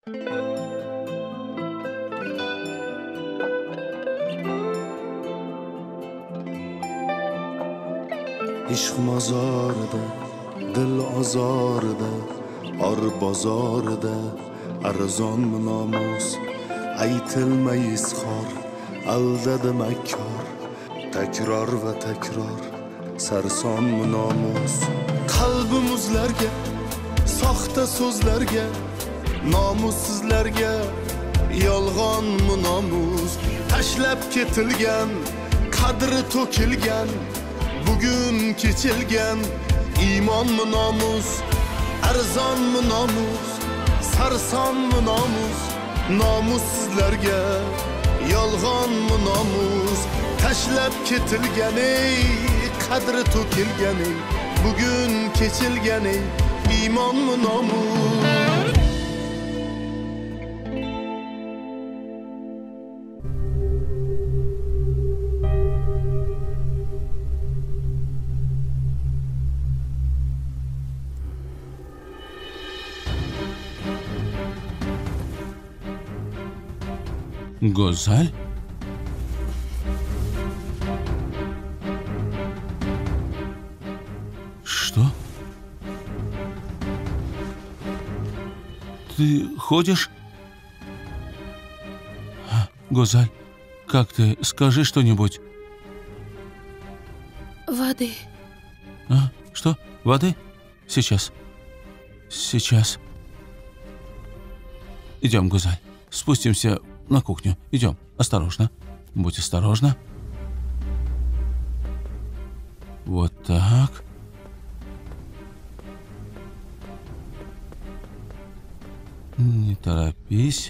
عشق مزارده دل آزارده آر بازارده ارزان ناموس ایتلmeyiz خار aldada mekkar tekrar ve tekrar sarson namus qalbimizlarga soxta so'zlarga nomussizlarga yolg'on namus tashlab ketilgan qadri to'kilgan bugün keçilgen iman mı namus arzon mı namus sarson mı namus namussizlarga yolg'on mı namus tashlab ketilgan ey qadri to'kilgan ey bugün keçilgen ey iman mı namus. Гозаль? Что? Ты ходишь? Гозаль, как ты? Скажи что-нибудь. Воды. А? Что? Воды? Сейчас. Сейчас. Идем, Гозаль. Спустимся на кухню. Идем. Осторожно. Будь осторожна. Вот так. Не торопись.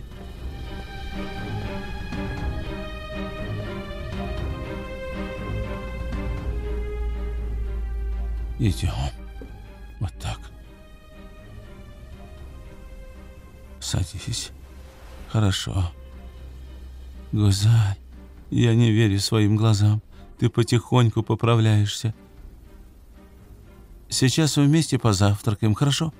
Идем. Вот так. Садись. Хорошо. Гозаль, я не верю своим глазам. Ты потихоньку поправляешься. Сейчас вместе позавтракаем, хорошо?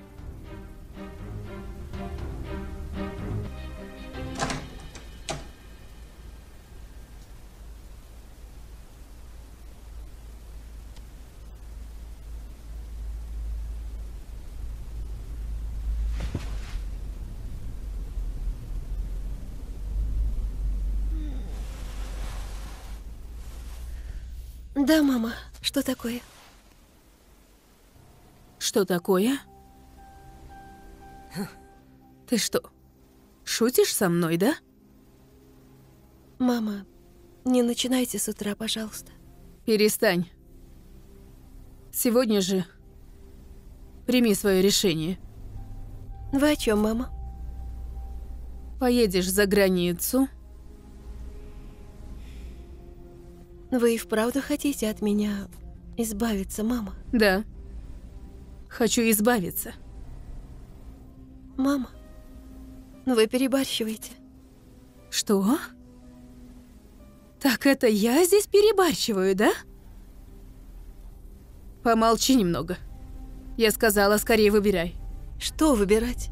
Да, мама, что такое? Что такое? Ты что, шутишь со мной, да? Мама, не начинайте с утра, пожалуйста. Перестань. Сегодня же прими свое решение. Вы о чем, мама? Поедешь за границу. Вы и вправду хотите от меня избавиться, мама? Да. Хочу избавиться. Мама, вы перебарщиваете. Что? Так это я здесь перебарщиваю, да? Помолчи немного. Я сказала, скорее выбирай. Что выбирать?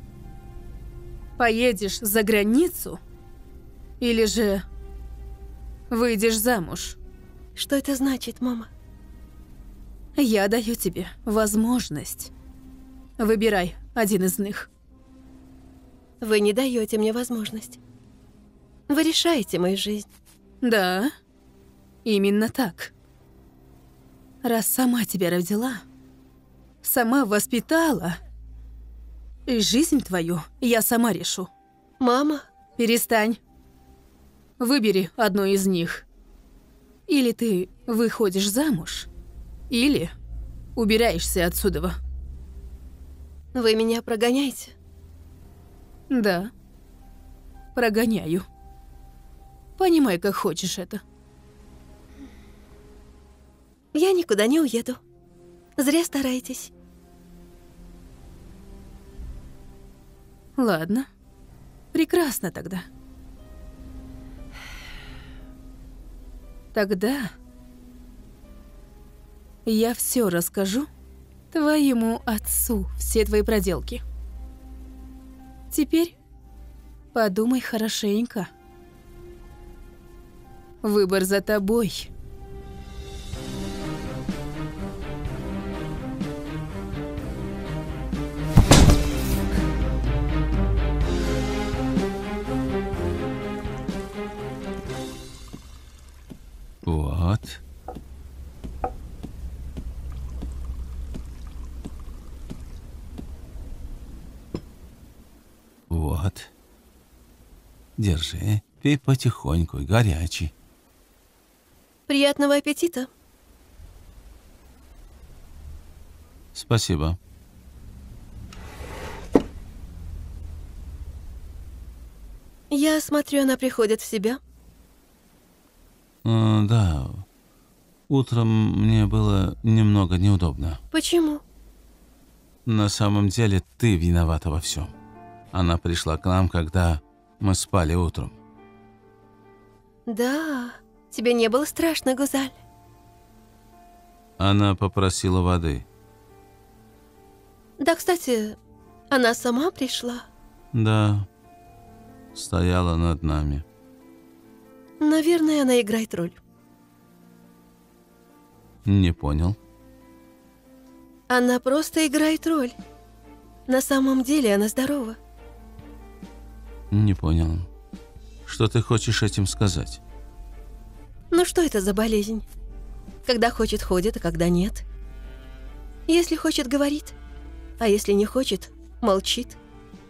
Поедешь за границу или же выйдешь замуж? Что это значит, мама? Я даю тебе возможность. Выбирай один из них. Вы не даете мне возможность. Вы решаете мою жизнь. Да, именно так. Раз сама тебя родила, сама воспитала, и жизнь твою я сама решу. Мама? Перестань. Выбери одну из них. Или ты выходишь замуж, или убираешься отсюда. Вы меня прогоняете? Да. Прогоняю. Понимай, как хочешь это. Я никуда не уеду. Зря стараетесь. Ладно. Прекрасно тогда. Тогда я все расскажу твоему отцу, все твои проделки. Теперь Подумай хорошенько. Выбор за тобой. Вот. Вот. Держи. Пей потихоньку, горячий. Приятного аппетита. Спасибо. Я смотрю, она приходит в себя. Да. Утром мне было немного неудобно. Почему? На самом деле ты виновата во всем. Она пришла к нам, когда мы спали утром. Да, тебе не было страшно, Гузаль? Она попросила воды. Да, кстати, она сама пришла. Да. Стояла над нами. Наверное, она играет роль. Не понял. Она просто играет роль. На самом деле она здорова. Не понял. Что ты хочешь этим сказать? Ну что это за болезнь? Когда хочет, ходит, а когда нет. Если хочет, говорит. А если не хочет, молчит.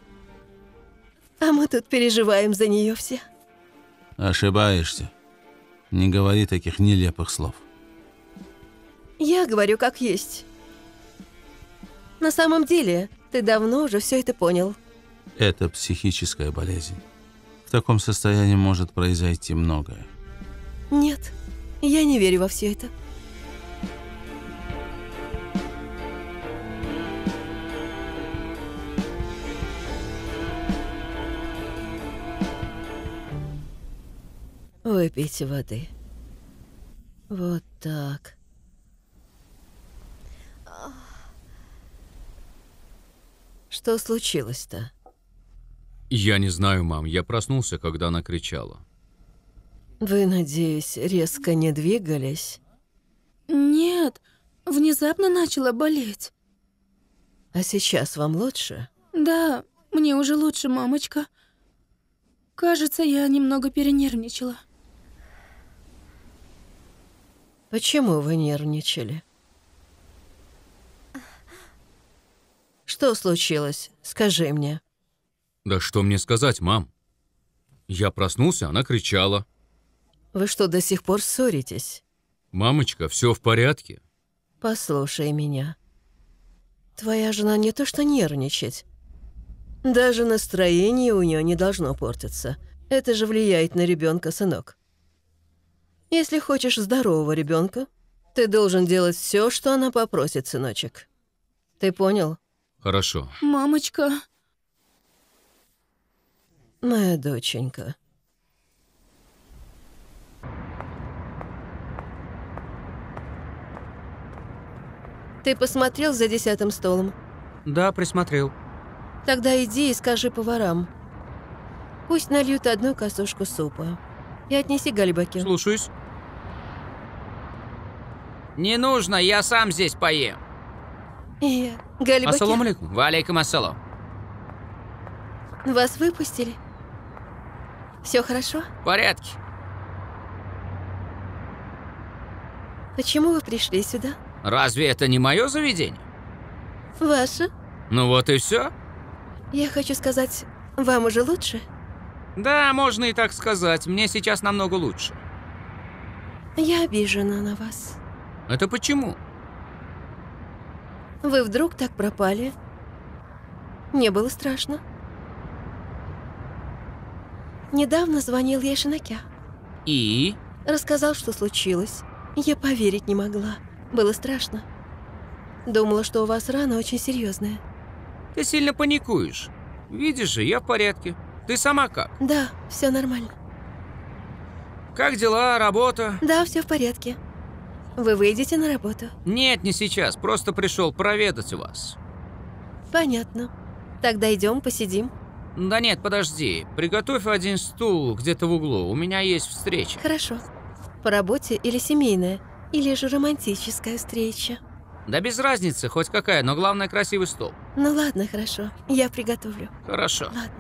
А мы тут переживаем за нее все. Ошибаешься. Не говори таких нелепых слов. Я говорю как есть. На самом деле, ты давно уже все это понял. Это психическая болезнь. В таком состоянии может произойти многое. Нет, я не верю во все это. Выпейте воды. Вот так. Что случилось-то? Я не знаю, мам. Я проснулся, когда она кричала. Вы, надеюсь, резко не двигались? Нет, внезапно начала болеть. А сейчас вам лучше? Да, мне уже лучше, мамочка. Кажется, я немного перенервничала. Почему вы нервничали? Что случилось? Скажи мне. Да что мне сказать, мам? Я проснулся, она кричала. Вы что, до сих пор ссоритесь? Мамочка, все в порядке? Послушай меня. Твоя жена не то что нервничать. Даже настроение у нее не должно портиться. Это же влияет на ребенка, сынок. Если хочешь здорового ребенка, ты должен делать все, что она попросит, сыночек. Ты понял? Хорошо. Мамочка. Моя доченька. Ты посмотрел за 10-м столом? Да, присмотрел. Тогда иди и скажи поварам. Пусть нальют 1 касушку супа. И отнеси Галибаке. Слушаюсь. Не нужно, я сам здесь поем. Галибаке, Ассаламу алейкум. Валейкум ассалам. вас выпустили? Все хорошо? В порядке. Почему вы пришли сюда? Разве это не мое заведение? Ваше? Ну вот и все. Я хочу сказать, вам уже лучше? Да, можно и так сказать. Мне сейчас намного лучше. Я обижена на вас. Это почему? Вы вдруг так пропали? Не было страшно. Недавно звонил Яшинакя. И? Рассказал, что случилось. Я поверить не могла. Было страшно. Думала, что у вас рана очень серьезная. Ты сильно паникуешь. Видишь же, я в порядке. Ты сама как? Да, все нормально. Как дела, работа? Да, все в порядке. Вы выйдете на работу? Нет, не сейчас. Просто пришел проведать вас. Понятно. Тогда идем, посидим. Да нет, подожди. Приготовь один стул где-то в углу. У меня есть встреча. Хорошо. По работе или семейная, или же романтическая встреча. Да без разницы, хоть какая, но главное красивый стол. Ну ладно, хорошо. Я приготовлю. Хорошо. Ладно.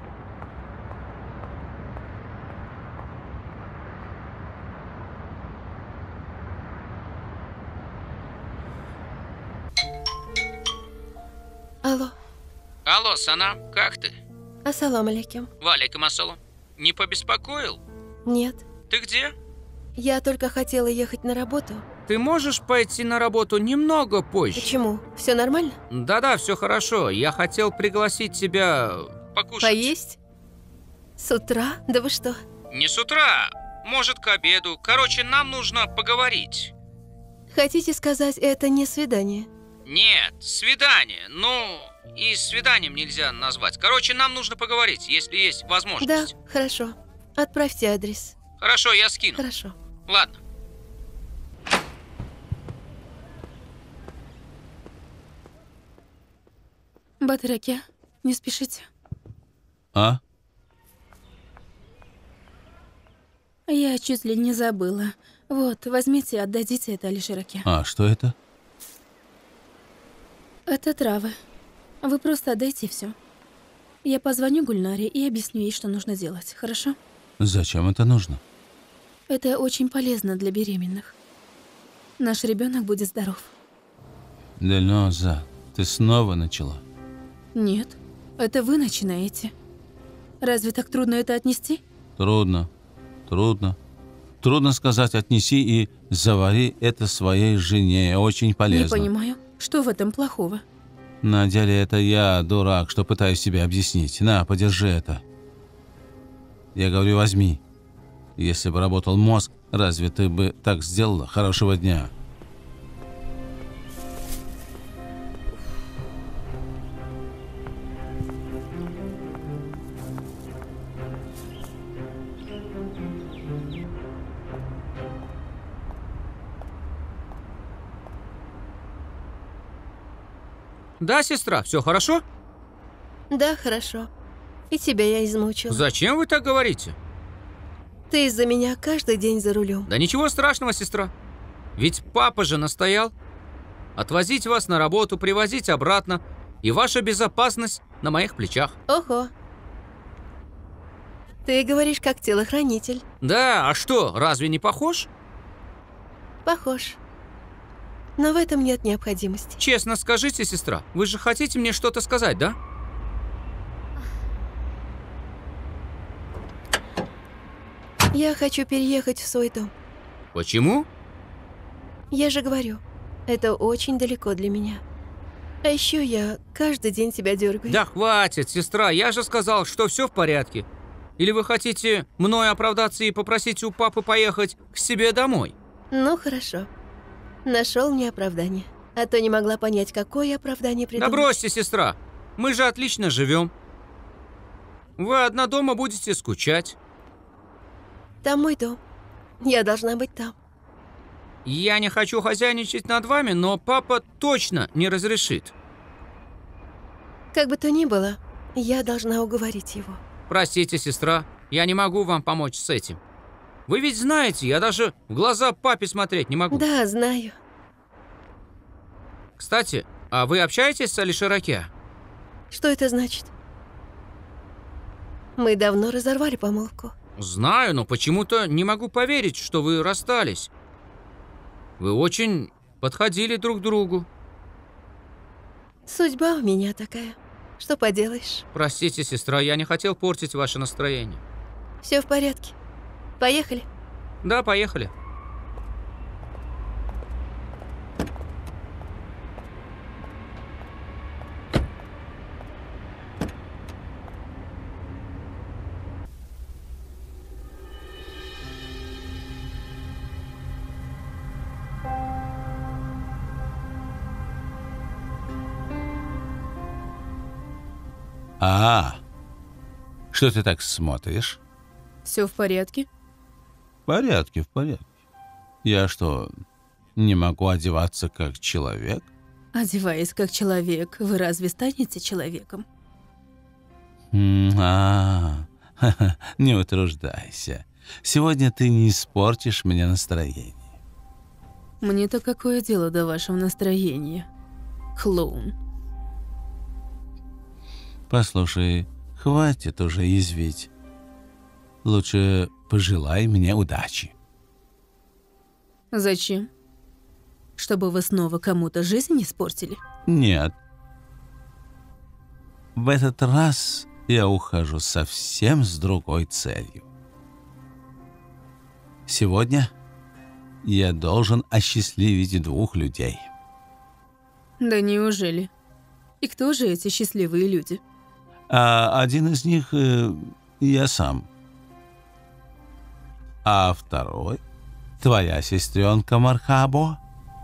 Алло. Алло, Сана, как ты? Ассалам алейкум. Валейкум ассалам. Не побеспокоил? Нет. Ты где? Я только хотела ехать на работу. Ты можешь пойти на работу немного позже? Почему? Все нормально? Да-да, все хорошо. Я хотел пригласить тебя покушать. Поесть? С утра? Да вы что? Не с утра, может, к обеду. Короче, нам нужно поговорить. Хотите сказать, это не свидание? Нет, свидание. Ну, и свиданием нельзя назвать. Короче, нам нужно поговорить, если есть Да, возможность. хорошо. Отправьте адрес. Хорошо, я скину. Хорошо. Ладно. Батыраке, не спешите. А? Я чуть ли не забыла. Вот, возьмите и отдадите это Алишераке. А, что это? Это травы. Вы просто отдайте все. Я позвоню Гульнаре и объясню ей, что нужно делать, хорошо? Зачем это нужно? Это очень полезно для беременных. Наш ребенок будет здоров. Дельноза, ты снова начала. Нет, это вы начинаете. Разве так трудно это отнести? Трудно. Трудно сказать «отнеси» и «завари это своей жене». Очень полезно. Не понимаю, что в этом плохого? На деле это я, дурак, что пытаюсь себе объяснить. На, подержи это. Я говорю, возьми. Если бы работал мозг, разве ты бы так сделала? Хорошего дня. Да, сестра, все хорошо? Да, хорошо. И тебя я измучила. Зачем вы так говорите? Ты из-за меня каждый день за рулем. Да ничего страшного, сестра. Ведь папа же настоял. Отвозить вас на работу, привозить обратно. И ваша безопасность на моих плечах. Ого. Ты говоришь как телохранитель. Да, а что, разве не похож? Похож. Но в этом нет необходимости. Честно скажите, сестра, вы же хотите мне что-то сказать, да? Я хочу переехать в свой дом. Почему? Я же говорю, это очень далеко для меня. А еще я каждый день тебя дергаю. Да хватит, сестра, я же сказал, что все в порядке. Или вы хотите мной оправдаться и попросить у папы поехать к себе домой? Ну, хорошо. Нашел мне оправдание. А то не могла понять, какое оправдание Да придумать. бросьте, сестра, мы же отлично живем. Вы одна дома будете скучать. Там мой дом. Я должна быть там. Я не хочу хозяйничать над вами, но папа точно не разрешит. Как бы то ни было, я должна уговорить его. Простите, сестра, я не могу вам помочь с этим. Вы ведь знаете, я даже в глаза папе смотреть не могу. Да, знаю. Кстати, а вы общаетесь с Алишераке? Что это значит? Мы давно разорвали помолвку. Знаю, но почему-то не могу поверить, что вы расстались. Вы очень подходили друг к другу. Судьба у меня такая. Что поделаешь? Простите, сестра, я не хотел портить ваше настроение. Все в порядке. Поехали. Да, поехали. А, что ты так смотришь? Все в порядке? В порядке. Я что, не могу одеваться как человек? Одеваясь как человек, вы разве станете человеком? Не утруждайся. Сегодня ты не испортишь мне настроение. Мне-то какое дело до вашего настроения, клоун? Послушай, хватит уже язвить. Лучше пожелай мне удачи. Зачем? Чтобы вы снова кому-то жизнь испортили? Нет. В этот раз я ухожу совсем с другой целью. Сегодня я должен осчастливить 2 людей. Да неужели? И кто же эти счастливые люди? А один из них я сам. А второй — твоя сестренка Мархабо.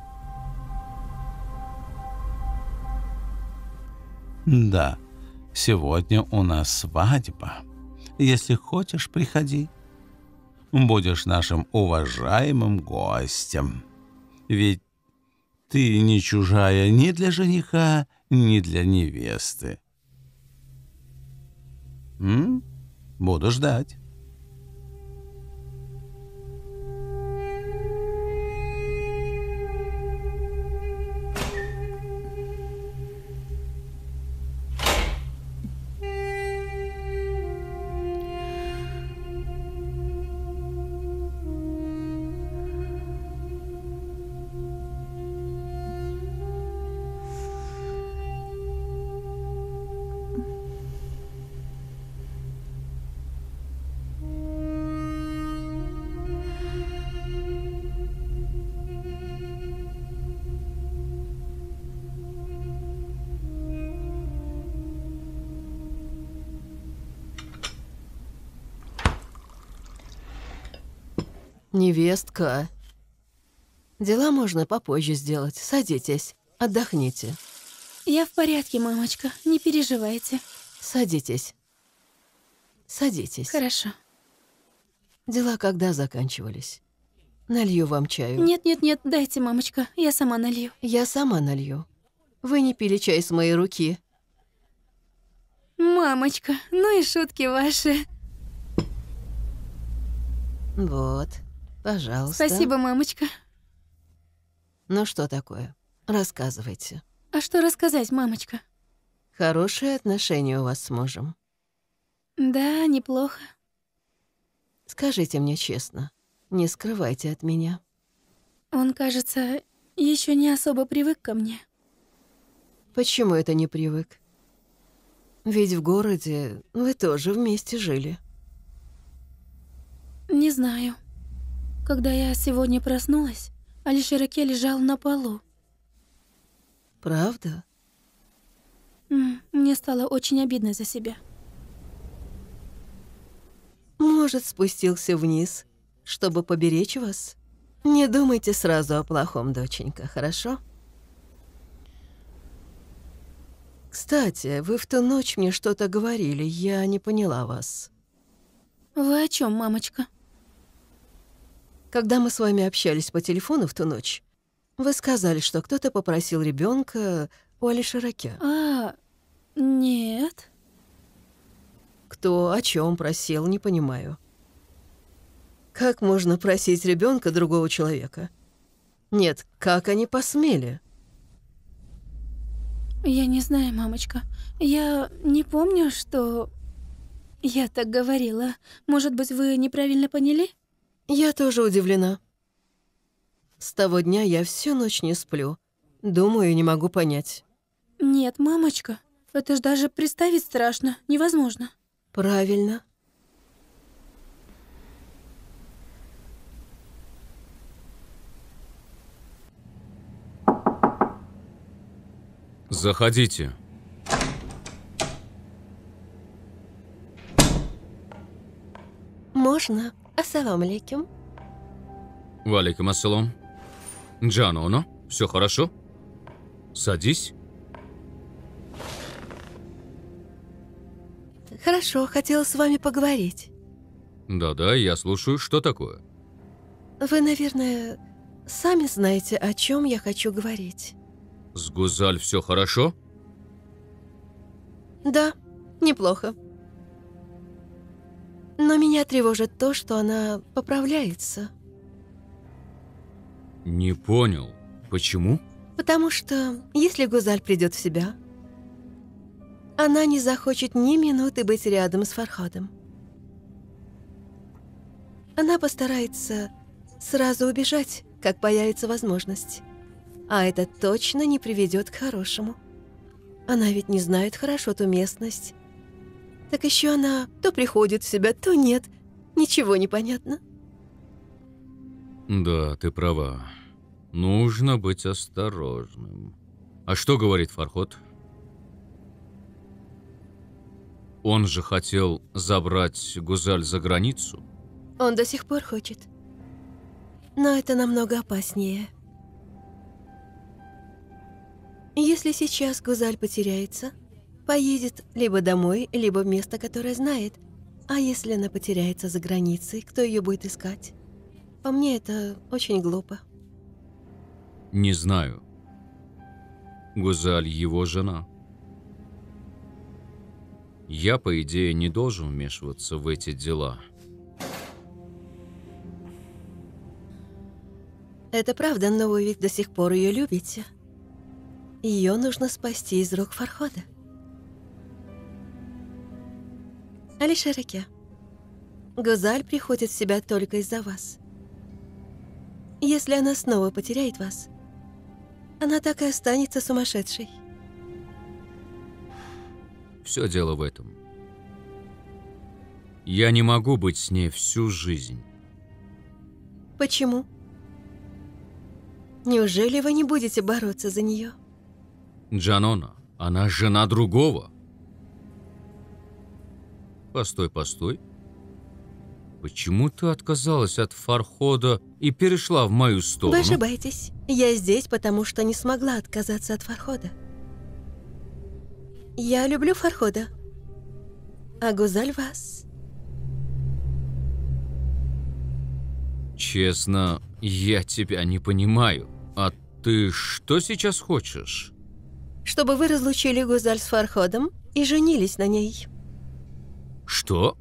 Да, сегодня у нас свадьба. Если хочешь, приходи. Будешь нашим уважаемым гостем. Ведь ты не чужая ни для жениха, ни для невесты. Буду ждать. Невестка. Дела можно попозже сделать. Садитесь, отдохните. Я в порядке, мамочка, не переживайте. Садитесь. Садитесь. Хорошо. Дела когда заканчивались? Налью вам чаю. Нет, дайте, мамочка, я сама налью. Я сама налью. Вы не пили чай с моей руки. Мамочка, ну и шутки ваши. Вот, пожалуйста. Спасибо, мамочка. Ну что такое? Рассказывайте. А что рассказать, мамочка? Хорошие отношения у вас с мужем. Да, неплохо. Скажите мне честно, не скрывайте от меня. Он, кажется, еще не особо привык ко мне. Почему это не привык? Ведь в городе вы тоже вместе жили. Не знаю. Когда я сегодня проснулась, Алишераке лежал на полу. Правда? Мне стало очень обидно за себя. Может, спустился вниз, чтобы поберечь вас? Не думайте сразу о плохом, доченька, хорошо? Кстати, вы в ту ночь мне что-то говорили, я не поняла вас. Вы о чем, мамочка? Когда мы с вами общались по телефону в ту ночь, вы сказали, что кто-то попросил ребенка у Алишераке. Нет. Кто о чем просил, не понимаю. Как можно просить ребенка другого человека? Нет, как они посмели? Я не знаю, мамочка. Я не помню, что я так говорила. Может быть, вы неправильно поняли? Я тоже удивлена. С того дня я всю ночь не сплю. Думаю, не могу понять. Нет, мамочка. Это ж даже представить страшно. Невозможно. Правильно. Заходите. Можно? Ассаламу алейкум. Валейкум ассалам. Джаноно, все хорошо? Садись. Хорошо, хотела с вами поговорить. Да-да, я слушаю. Что такое? Вы, наверное, сами знаете, о чем я хочу говорить. С Гузаль все хорошо? Да, неплохо. Но меня тревожит то, что она поправляется. Не понял. Почему? Потому что, если Гузаль придет в себя, она не захочет ни минуты быть рядом с Фархадом. Она постарается сразу убежать, как появится возможность. А это точно не приведет к хорошему. Она ведь не знает хорошо ту местность. Так еще она то приходит в себя, то нет. Ничего не понятно. Да, ты права. Нужно быть осторожным. А что говорит Фарход? Он же хотел забрать Гузаль за границу. Он до сих пор хочет. Но это намного опаснее. Если сейчас Гузаль потеряется, поедет либо домой, либо в место, которое знает. А если она потеряется за границей, кто ее будет искать? По мне, это очень глупо. Не знаю. Гузаль его жена. Я, по идее, не должен вмешиваться в эти дела. Это правда, но вы ведь до сих пор ее любите. Ее нужно спасти из рук Фархода. Алишер Аке, Гузаль приходит в себя только из-за вас. Если она снова потеряет вас, она так и останется сумасшедшей. Все дело в этом. Я не могу быть с ней всю жизнь. Почему? Неужели вы не будете бороться за нее? Джанона, она жена другого. Постой, постой. Почему ты отказалась от Фархода и перешла в мою сторону? Вы ошибаетесь. Я здесь, потому что не смогла отказаться от Фархода. Я люблю Фархода, а Гузаль вас. Честно, я тебя не понимаю. А ты что сейчас хочешь? Чтобы вы разлучили Гузаль с Фарходом и женились на ней. Что?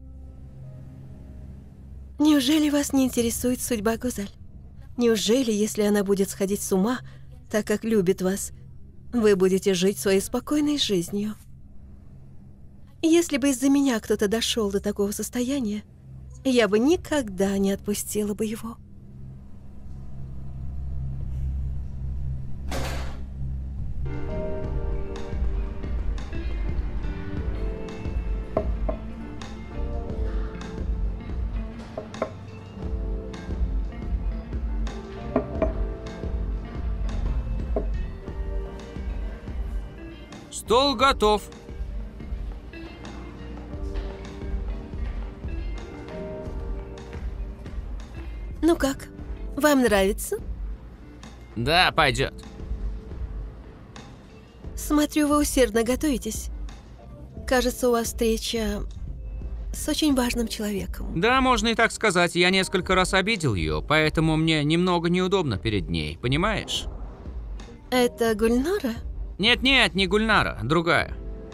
Неужели вас не интересует судьба Гузаль? Неужели, если она будет сходить с ума, так как любит вас, вы будете жить своей спокойной жизнью? Если бы из-за меня кто-то дошел до такого состояния, я бы никогда не отпустила бы его. Стол готов. Ну как, вам нравится? Да, пойдет. Смотрю, вы усердно готовитесь. Кажется, у вас встреча с очень важным человеком. Да, можно и так сказать. Я несколько раз обидел ее, поэтому мне немного неудобно перед ней, понимаешь? Это Гульнара? Нет-нет, не Гульнара, другая.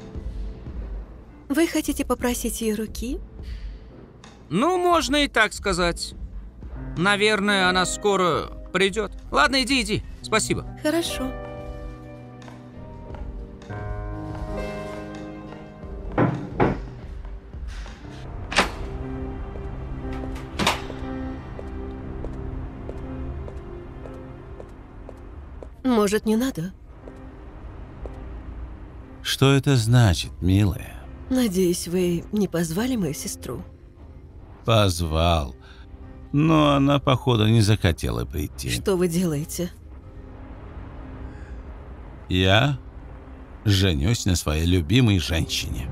Вы хотите попросить ее руки? Ну, можно и так сказать. Наверное, она скоро придет. Ладно, иди. Спасибо. Хорошо. Может, не надо? Что это значит, милая? Надеюсь, вы не позвали мою сестру? Позвал. Но она, походу, не захотела прийти. Что вы делаете? Я женюсь на своей любимой женщине.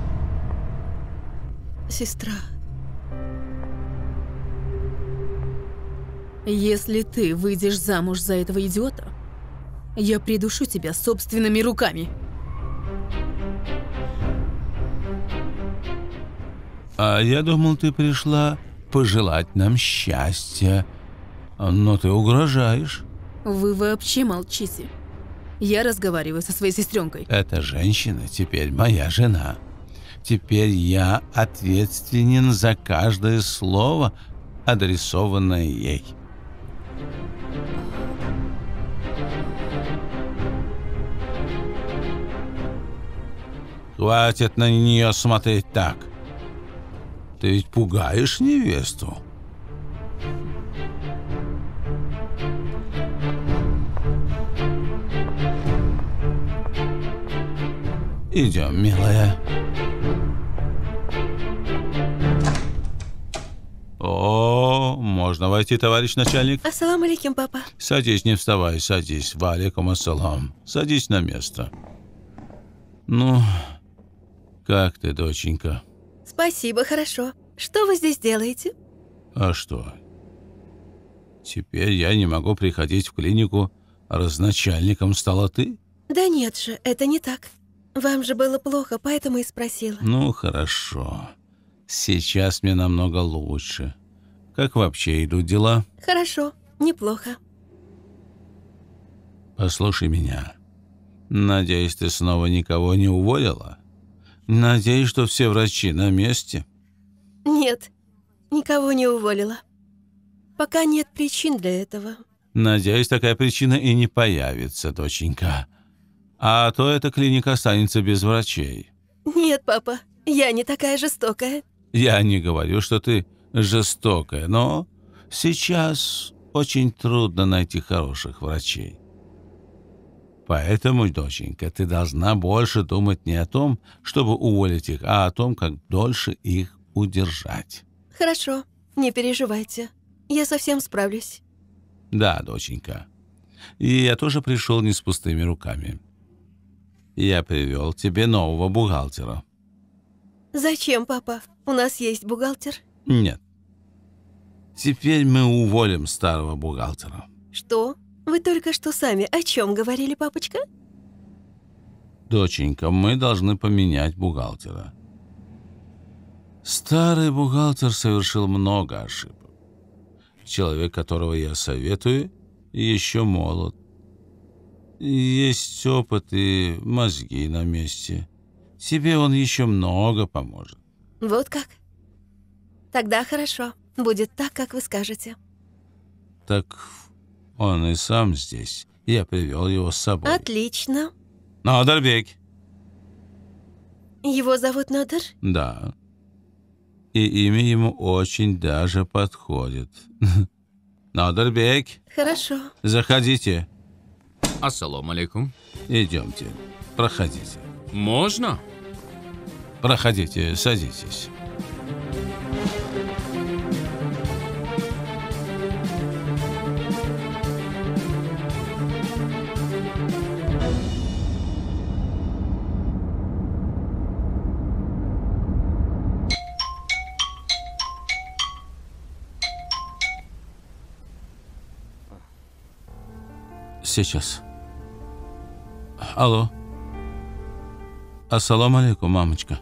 Сестра. Если ты выйдешь замуж за этого идиота, я придушу тебя собственными руками. А я думал, ты пришла пожелать нам счастья. Но ты угрожаешь. Вы вообще молчите. Я разговариваю со своей сестренкой. Эта женщина теперь моя жена. Теперь я ответственен за каждое слово, адресованное ей. Хватит на нее смотреть так. Ты ведь пугаешь невесту. Идем, милая. О, можно войти, товарищ начальник? Ассаламу алейкум, папа. Садись, не вставай, садись. Ва алейкум ассалам. Садись на место. Ну, как ты, доченька? Спасибо, хорошо. Что вы здесь делаете? А что? Теперь я не могу приходить в клинику, раз начальником стала ты? Да нет же, это не так. Вам же было плохо, поэтому и спросила. Ну, хорошо. Сейчас мне намного лучше. Как вообще идут дела? Хорошо, неплохо. Послушай меня. Надеюсь, ты снова никого не уволила? Надеюсь, что все врачи на месте? Нет, никого не уволила. Пока нет причин для этого. Надеюсь, такая причина и не появится, доченька. А то эта клиника останется без врачей. Нет, папа, я не такая жестокая. Я не говорю, что ты жестокая, но сейчас очень трудно найти хороших врачей. Поэтому, доченька, ты должна больше думать не о том, чтобы уволить их, а о том, как дольше их удержать. Хорошо, не переживайте. Я совсем справлюсь. Да, доченька. И я тоже пришел не с пустыми руками. Я привел тебе нового бухгалтера. Зачем, папа? У нас есть бухгалтер. Нет. Теперь мы уволим старого бухгалтера. Что? Вы только что сами о чем говорили, папочка? Доченька, мы должны поменять бухгалтера. Старый бухгалтер совершил много ошибок. Человек, которого я советую, еще молод. Есть опыт и мозги на месте. Тебе он еще много поможет. Вот как? Тогда хорошо. Будет так, как вы скажете. Так он и сам здесь. Я привел его с собой. Отлично. Нодербек. Его зовут Нодер? Да. И имя ему очень даже подходит. Нодербек. Хорошо. Заходите. Ассаламу алейкум. Идемте. Проходите. Можно? Проходите, садитесь. Сейчас. Алло. Ассаламу алейкум, мамочка.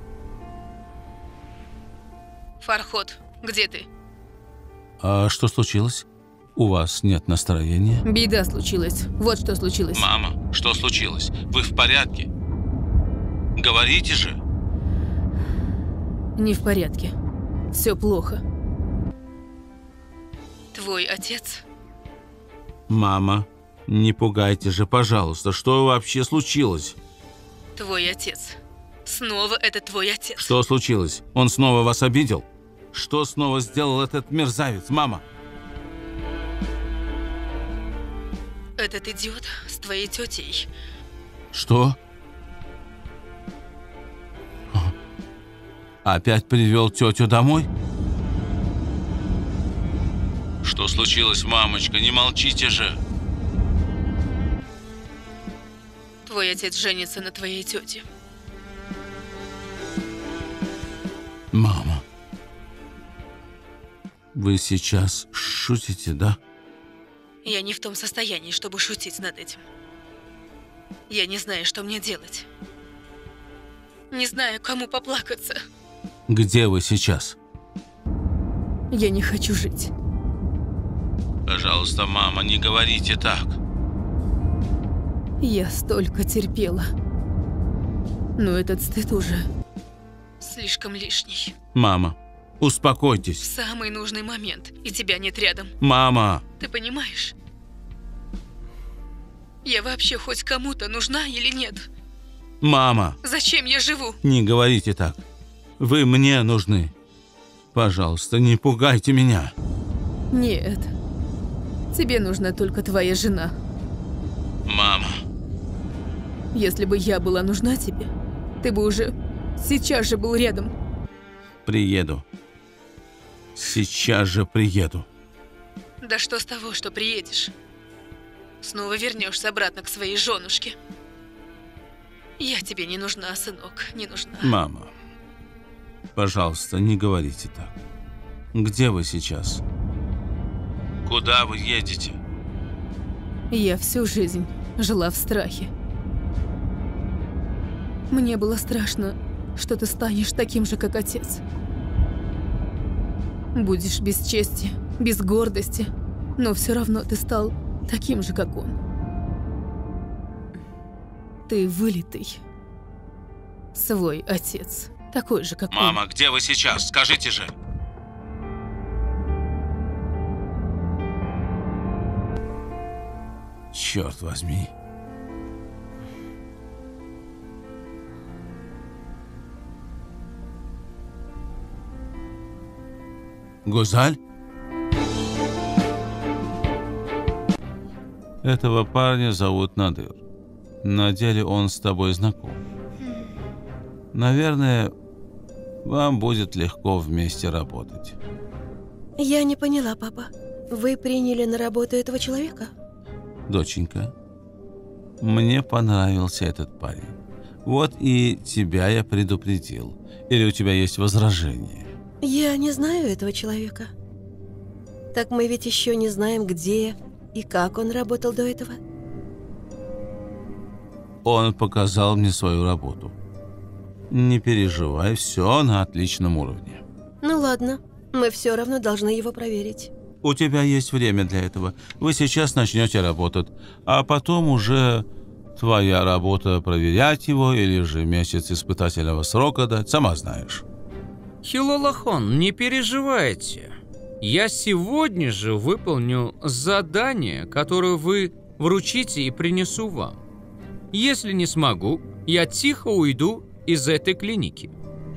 Фарход, где ты? А что случилось? У вас нет настроения? Беда случилась. Вот что случилось. Мама, что случилось? Вы в порядке? Говорите же. Не в порядке. Все плохо. Твой отец? Мама, не пугайте же, пожалуйста. Что вообще случилось? Твой отец. Снова это твой отец. Что случилось? Он снова вас обидел? Что снова сделал этот мерзавец, мама? Этот идиот с твоей тетей. Что? Опять привел тетю домой? Что случилось, мамочка? Не молчите же. Твой отец женится на твоей тете. Мама, вы сейчас шутите, да? Я не в том состоянии, чтобы шутить над этим. Я не знаю, что мне делать. Не знаю, кому поплакаться. Где вы сейчас? Я не хочу жить. Пожалуйста, мама, не говорите так. Я столько терпела. Но этот стыд уже слишком лишний. Мама, В успокойтесь. самый нужный момент, и тебя нет рядом. Мама! Ты понимаешь? Я вообще хоть кому-то нужна или нет? Мама! Зачем я живу? Не говорите так. Вы мне нужны. Пожалуйста, не пугайте меня. Нет. Тебе нужна только твоя жена. Мама. Если бы я была нужна тебе, ты бы уже сейчас же был рядом. Приеду. Сейчас же приеду. Да что с того, что приедешь? Снова вернешься обратно к своей женушке. Я тебе не нужна, сынок, не нужна. Мама, пожалуйста, не говорите так. Где вы сейчас? Куда вы едете? Я всю жизнь жила в страхе. Мне было страшно, что ты станешь таким же, как отец. Будешь без чести, без гордости, но все равно ты стал таким же, как он. Ты вылитый. Свой отец. Такой же, как он. Мама, где вы сейчас? Скажите же. Черт возьми. Гузаль? Этого парня зовут Надыр. На деле он с тобой знаком. Наверное, вам будет легко вместе работать. Я не поняла, папа. Вы приняли на работу этого человека? Доченька, мне понравился этот парень. Вот и тебя я предупредил. Или у тебя есть возражение? Я не знаю этого человека. Так мы ведь еще не знаем, где и как он работал до этого. Он показал мне свою работу. Не переживай, все на отличном уровне. Ну ладно, мы все равно должны его проверить. У тебя есть время для этого. Вы сейчас начнете работать, а потом уже твоя работа проверять его или же месяц испытательного срока дать, сама знаешь. Хилолахон, не переживайте. Я сегодня же выполню задание, которое вы вручите и принесу вам. Если не смогу, я тихо уйду из этой клиники.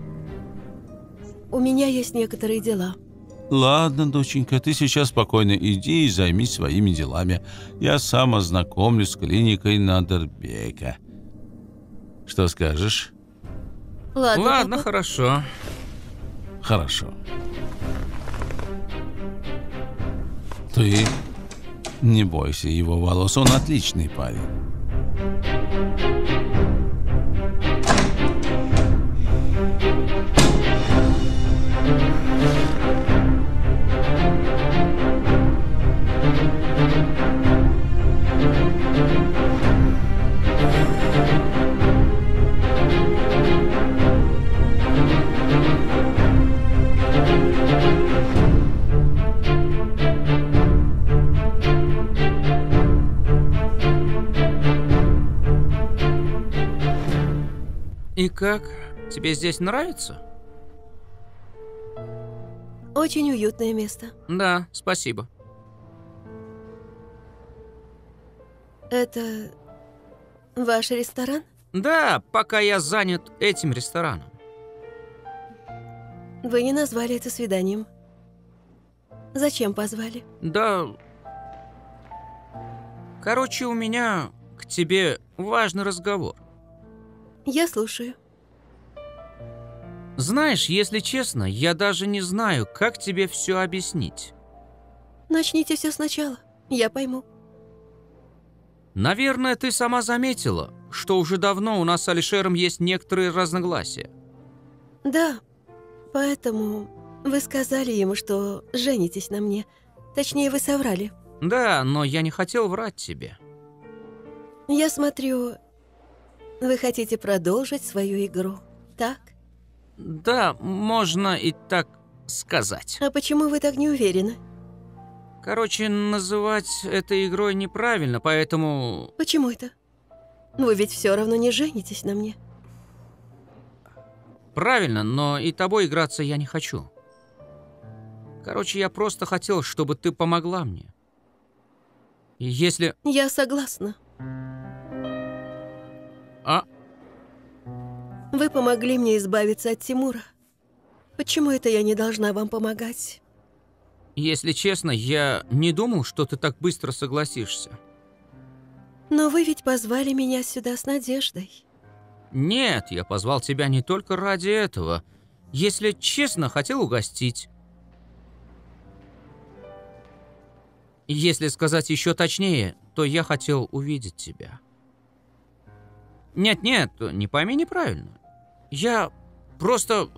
У меня есть некоторые дела. Ладно, доченька, ты сейчас спокойно иди и займись своими делами. Я сам ознакомлюсь с клиникой Надырбека. Что скажешь? Ладно, папа. хорошо. Хорошо. Ты не бойся его волос, он отличный парень. И как? Тебе здесь нравится? Очень уютное место. Да, спасибо. Это ваш ресторан? Да, пока я занят этим рестораном. Вы не назвали это свиданием. Зачем позвали? Да... Короче, у меня к тебе важный разговор. Я слушаю. Знаешь, если честно, я даже не знаю, как тебе все объяснить. Начните все сначала. Я пойму. Наверное, ты сама заметила, что уже давно у нас с Алишером есть некоторые разногласия. Да, поэтому вы сказали ему, что женитесь на мне. Точнее, вы соврали. Да, но я не хотел врать тебе. Я смотрю, вы хотите продолжить свою игру, так? Да, можно и так сказать. А почему вы так не уверены? Короче, называть это игрой неправильно, поэтому... Почему это? Вы ведь все равно не женитесь на мне. Правильно, но и тобой играться я не хочу. Короче, я просто хотел, чтобы ты помогла мне. И если... Я согласна. А? Вы помогли мне избавиться от Тимура. Почему это я не должна вам помогать? Если честно, я не думал, что ты так быстро согласишься. Но вы ведь позвали меня сюда с надеждой. Нет, я позвал тебя не только ради этого. Если честно, хотел угостить. Если сказать еще точнее, то я хотел увидеть тебя. Нет, не пойми неправильно. Я просто...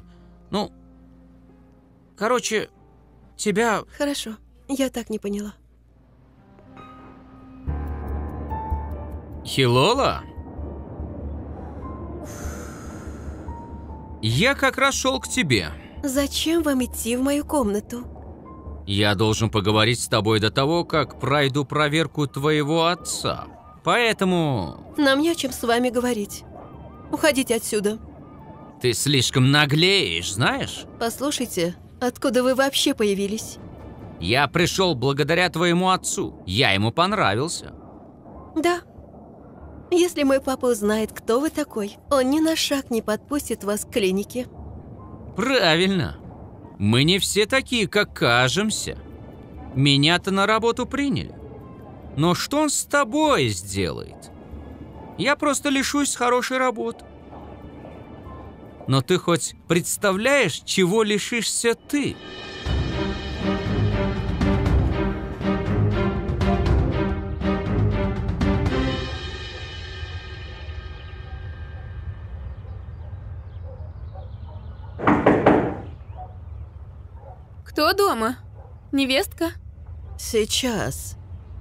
Короче, тебя... Хорошо, я так не поняла. Хилола? Я как раз шел к тебе. Зачем вам идти в мою комнату? Я должен поговорить с тобой до того, как пройду проверку твоего отца. Поэтому... Нам не о чем с вами говорить. Уходите отсюда. Ты слишком наглеешь, знаешь? Послушайте, откуда вы вообще появились? Я пришел благодаря твоему отцу. Я ему понравился. Да. Если мой папа узнает, кто вы такой, он ни на шаг не подпустит вас к клинике. Правильно. Мы не все такие, как кажемся. Меня-то на работу приняли. Но что он с тобой сделает? Я просто лишусь хорошей работы. Но ты хоть представляешь, чего лишишься ты? Кто дома? Невестка? Сейчас.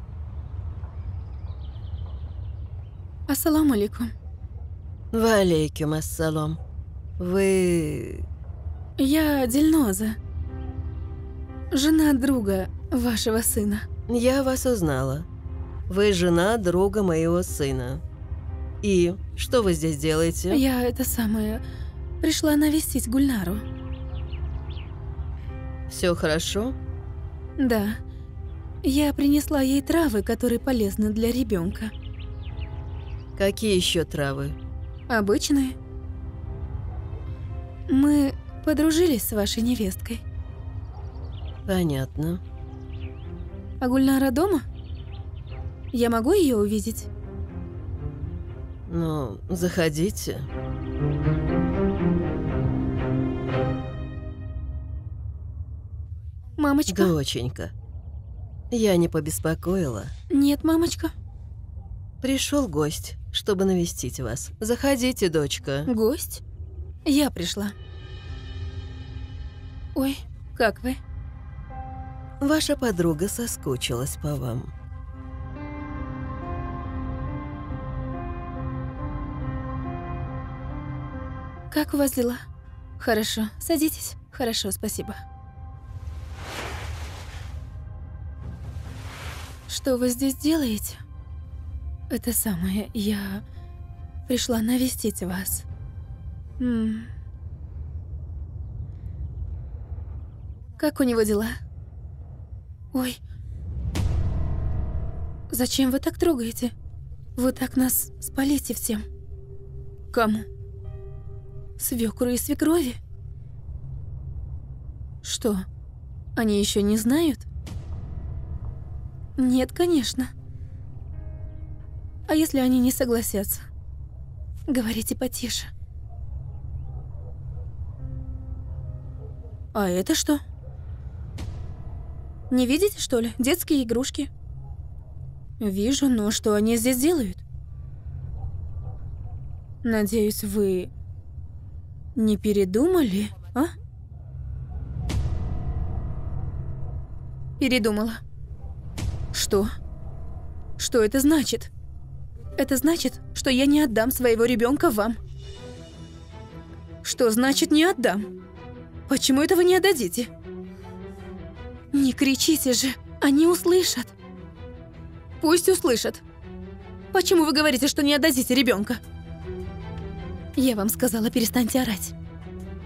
Ассаламу алейкум. Валейкум ассалам. Вы... Я Дильноза. Жена друга вашего сына. Я вас узнала. Вы жена друга моего сына. И что вы здесь делаете? Я пришла навестить Гульнару. Все хорошо? Да. Я принесла ей травы, которые полезны для ребенка. Какие еще травы? Обычные. Мы подружились с вашей невесткой. Понятно. А Гульнара дома? Я могу ее увидеть? Ну, заходите. Мамочка? Доченька, я не побеспокоила. Нет, мамочка. Пришел гость, чтобы навестить вас. Заходите, дочка. Гость? Я пришла. Ой, как вы? Ваша подруга соскучилась по вам. Как у вас дела? Хорошо, садитесь. Хорошо, спасибо. Что вы здесь делаете? Это самое, я пришла навестить вас. Как у него дела? Ой. Зачем вы так трогаете? Вы так нас спалите всем. Кому? Свекру и свекрови? Что, они еще не знают? Нет, конечно. А если они не согласятся? Говорите потише. А это что? Не видите, что ли? Детские игрушки. Вижу, но что они здесь делают? Надеюсь, вы не передумали, а? Передумала. Что? Что это значит? Это значит, что я не отдам своего ребенка вам. Что значит не отдам? Почему это вы не отдадите? Не кричите же, они услышат. Пусть услышат. Почему вы говорите, что не отдадите ребенка? Я вам сказала, перестаньте орать.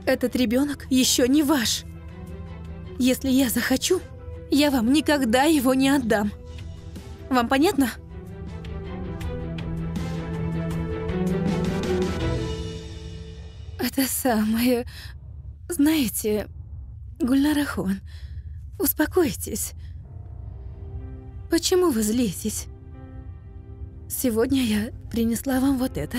Этот ребенок еще не ваш. Если я захочу, я вам никогда его не отдам. Вам понятно? Это самое... Знаете, Гульнара Хон, успокойтесь. Почему вы злитесь? Сегодня я принесла вам вот это.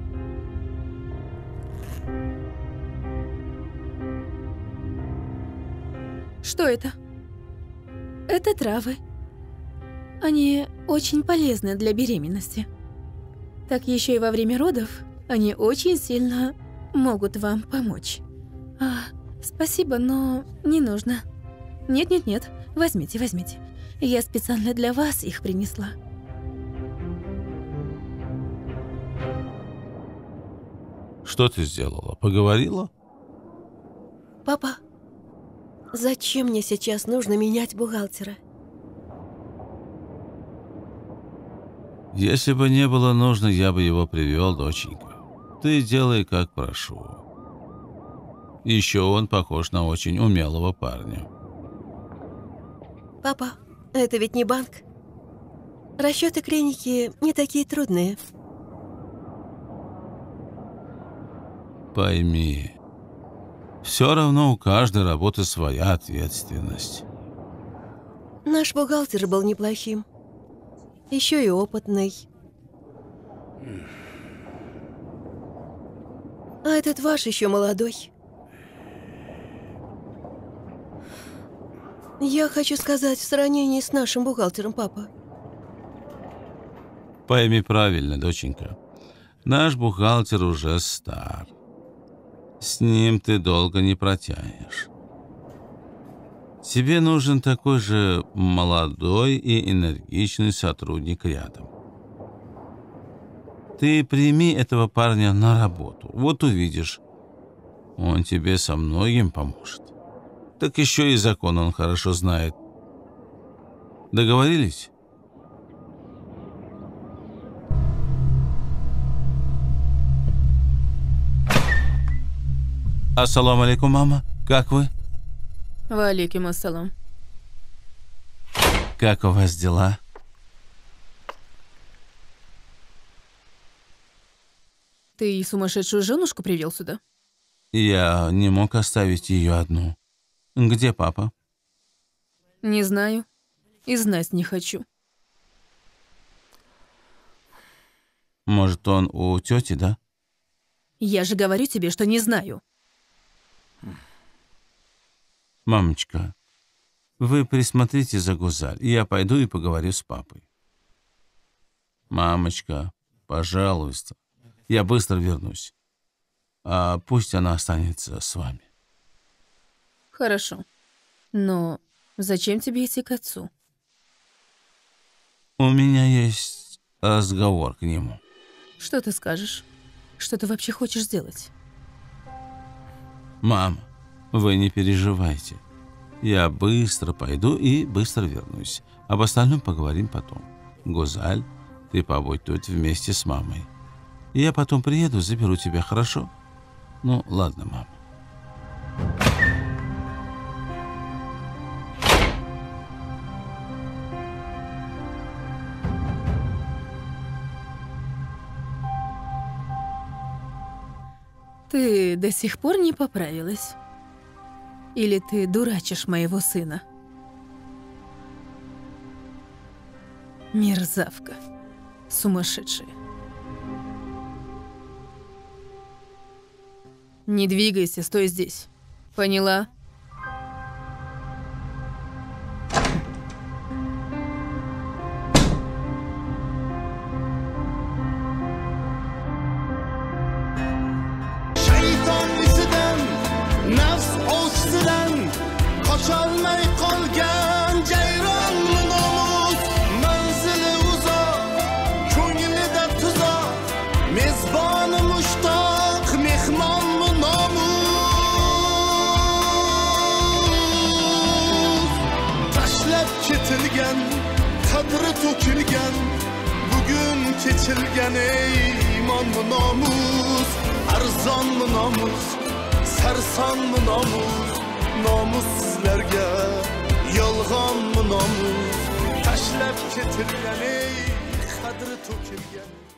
Что это? Это травы. Они очень полезны для беременности. Так еще и во время родов они очень сильно могут вам помочь. Спасибо, но не нужно. Нет, возьмите, возьмите. Я специально для вас их принесла. Что ты сделала? Поговорила? Папа, зачем мне сейчас нужно менять бухгалтера? Если бы не было нужно, я бы его привел, доченька. Ты делай, как прошу. Еще он похож на очень умелого парня. Папа, это ведь не банк. Расчеты клиники не такие трудные. Пойми, все равно у каждой работы своя ответственность. Наш бухгалтер был неплохим. Еще и опытный. А этот ваш еще молодой. Я хочу сказать, в сравнении с нашим бухгалтером, папа. Пойми правильно, доченька. Наш бухгалтер уже стар. С ним ты долго не протянешь. Тебе нужен такой же молодой и энергичный сотрудник рядом. Ты прими этого парня на работу. Вот увидишь, он тебе со многим поможет. Так еще и закон он хорошо знает. Договорились? Ассаламу алейкум, мама. Как вы? Ва алейкум ассалам. Как у вас дела? Ты сумасшедшую женушку привел сюда? Я не мог оставить ее одну. Где папа? Не знаю. И знать не хочу. Может, он у тети, да? Я же говорю тебе, что не знаю. Мамочка, вы присмотрите за Гузаль, и я пойду и поговорю с папой. Мамочка, пожалуйста, я быстро вернусь. А пусть она останется с вами. Хорошо. Но зачем тебе идти к отцу? У меня есть разговор к нему. Что ты скажешь? Что ты вообще хочешь сделать? Мама, вы не переживайте. Я быстро пойду и быстро вернусь. Об остальном поговорим потом. Гузаль, ты побудь тут вместе с мамой. Я потом приеду, заберу тебя, хорошо? Ну, ладно, мама. Ты до сих пор не поправилась? Или ты дурачишь моего сына? Мерзавка. Сумасшедшая. Не двигайся, стой здесь. Поняла? Şeytan izidan, nafs o'chsidan qocholmay qolgan jayron nomus, manzili uzoq, ko'nglida tuzoq, mezboni mushtoq, mehmon nomus. Tashlab ketilgan, qadri to'kilgan, bugun kechilgan ey iymon nomus. Arzon nomus, Tarsonmi nomus, nomus sizlarga yolg'onmi nomus tashlab ketilgan ey qadri to'kilgan